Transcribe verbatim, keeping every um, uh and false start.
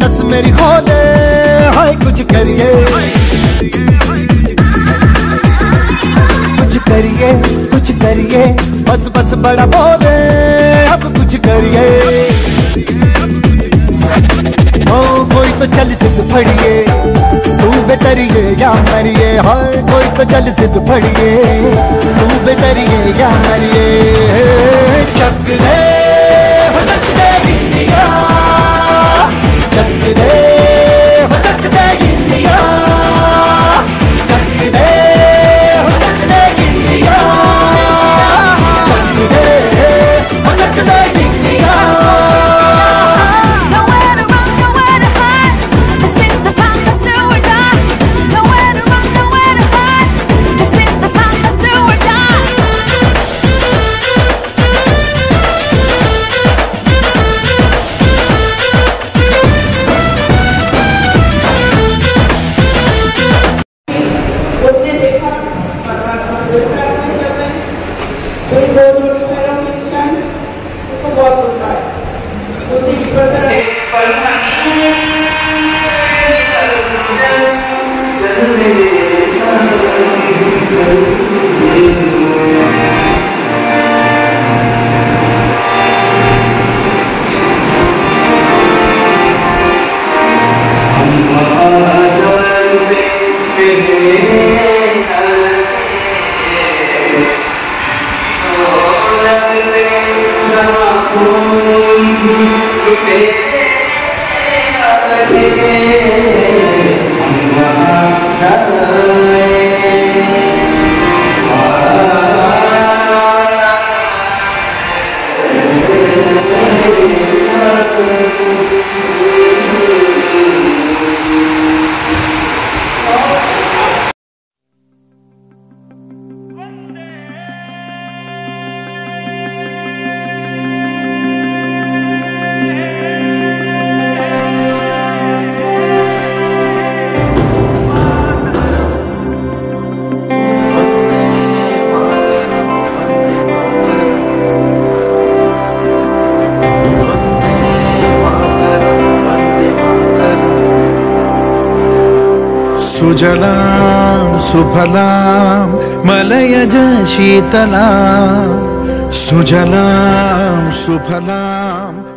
नस मेरी खोले, हाय कुछ करिए कुछ करिए कुछ करिए, बस बस बड़ा बोले अब कुछ करिए। ओ कोई तो चल सिद्ध फड़िए, तू बेतरिए या मरिए, हाय कोई तो चल सिद्ध फड़िए, तू बेतरिए या मरिए। चक दे हो चक दे इंडिया, चक दे हो चक दे इंडिया, चक दे हो चक दे इंडिया, चक दे हो चक दे इंडिया। सुजलां सुफलां मलयज शीतलां, सुजलां सुफलां